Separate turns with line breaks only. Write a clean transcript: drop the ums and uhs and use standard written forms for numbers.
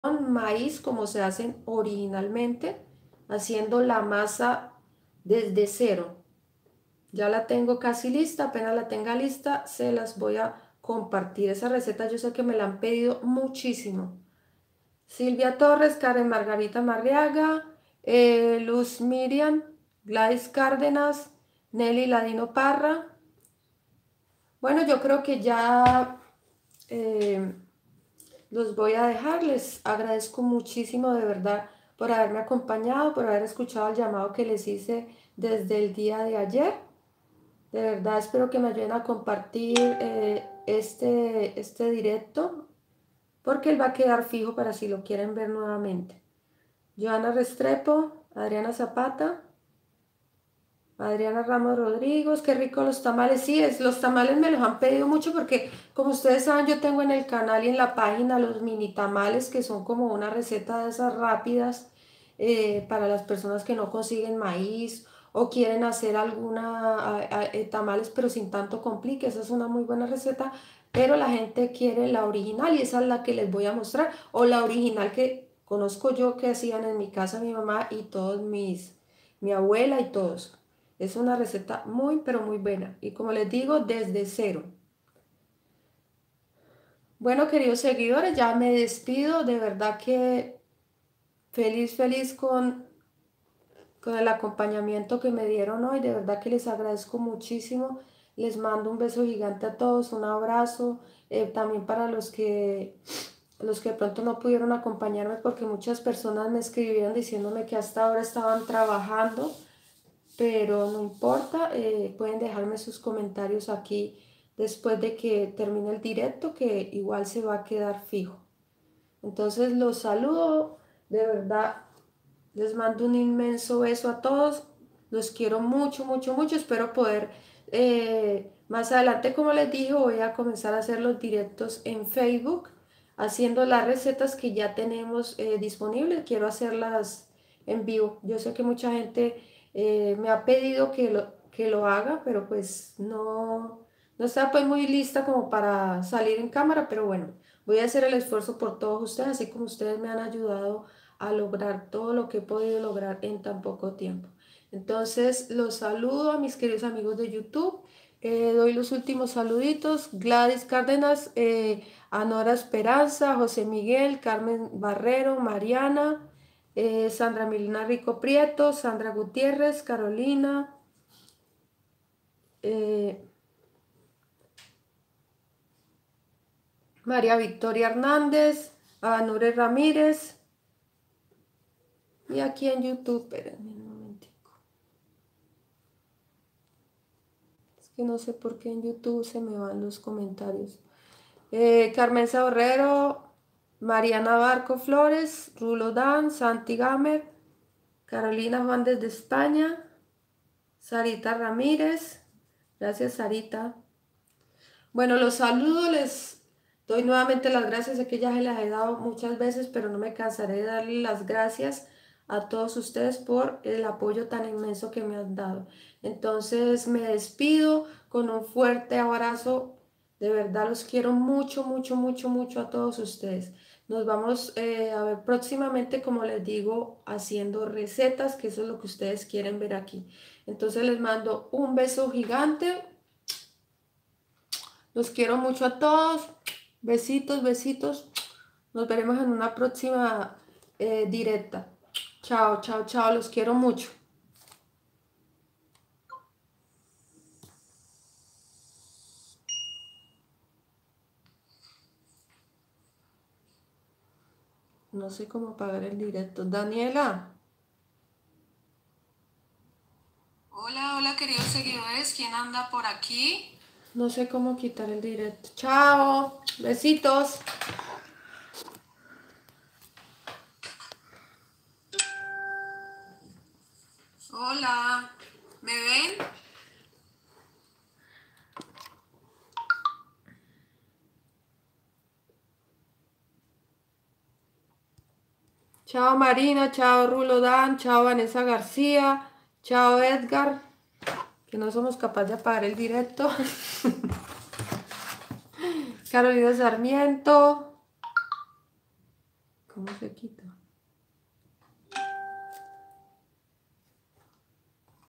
maíz como se hacen originalmente, haciendo la masa desde cero. Ya la tengo casi lista, apenas la tenga lista, se las voy a compartir. Esa receta yo sé que me la han pedido muchísimo. Silvia Torres, Karen Margarita Marriaga, Luz Miriam, Gladys Cárdenas, Nelly Ladino Parra. Bueno, yo creo que ya eh, los voy a dejar. Les agradezco muchísimo de verdad por haberme acompañado, por haber escuchado el llamado que les hice desde el día de ayer. De verdad espero que me ayuden a compartir este directo porque él va a quedar fijo para si lo quieren ver nuevamente. Joana Restrepo, Adriana Zapata, Adriana Ramos Rodríguez, qué rico los tamales. Sí, los tamales me los han pedido mucho porque como ustedes saben yo tengo en el canal y en la página los mini tamales que son como una receta de esas rápidas para las personas que no consiguen maíz o quieren hacer tamales pero sin tanto complique. Esa es una muy buena receta, pero la gente quiere la original y esa es la que les voy a mostrar o la original que conozco yo que hacían en mi casa mi mamá y mi abuela y todos. Es una receta muy, pero muy buena. Y como les digo, desde cero. Bueno, queridos seguidores, ya me despido. De verdad que feliz, feliz con el acompañamiento que me dieron hoy. De verdad que les agradezco muchísimo. Les mando un beso gigante a todos, un abrazo. También para los que de pronto no pudieron acompañarme porque muchas personas me escribieron diciéndome que hasta ahora estaban trabajando. Pero no importa, pueden dejarme sus comentarios aquí después de que termine el directo, que igual se va a quedar fijo. Entonces los saludo, de verdad, les mando un inmenso beso a todos, los quiero mucho, mucho, mucho, espero poder, más adelante, como les dije, voy a comenzar a hacer los directos en Facebook, haciendo las recetas que ya tenemos disponibles, quiero hacerlas en vivo. Yo sé que mucha gente me ha pedido que lo haga, pero pues no está pues muy lista como para salir en cámara, pero bueno, voy a hacer el esfuerzo por todos ustedes, así como ustedes me han ayudado a lograr todo lo que he podido lograr en tan poco tiempo. Entonces, los saludo a mis queridos amigos de YouTube. Doy los últimos saluditos. Gladys Cárdenas, Anora Esperanza, José Miguel, Carmen Barrero, Mariana, Sandra Milena Rico Prieto, Sandra Gutiérrez, Carolina, eh, María Victoria Hernández, Anure Ramírez. Y aquí en YouTube, espérenme un momentico. Es que no sé por qué en YouTube se me van los comentarios. Carmen Saborrero, Mariana Barco Flores, Rulo Dan, Santi Gamer, Carolina Juan desde España, Sarita Ramírez. Gracias, Sarita. Bueno, los saludo, les doy nuevamente las gracias. Sé que ya se las he dado muchas veces, pero no me cansaré de darle las gracias a todos ustedes por el apoyo tan inmenso que me han dado. Entonces me despido con un fuerte abrazo. De verdad los quiero mucho, mucho, mucho, mucho a todos ustedes. Nos vamos a ver próximamente, como les digo, haciendo recetas, que eso es lo que ustedes quieren ver aquí. Entonces les mando un beso gigante. Los quiero mucho a todos. Besitos, besitos. Nos veremos en una próxima directa. Chao, chao, chao. Los quiero mucho. No sé cómo apagar el directo. Daniela.
Hola, hola queridos seguidores, ¿quién anda por aquí?
No sé cómo quitar el directo. Chao. Besitos.
Hola, ¿me ven?
Chao Marina. Chao Rulo Dan. Chao Vanessa García. Chao Edgar. Que no somos capaces de apagar el directo. Carolina Sarmiento. ¿Cómo se quita?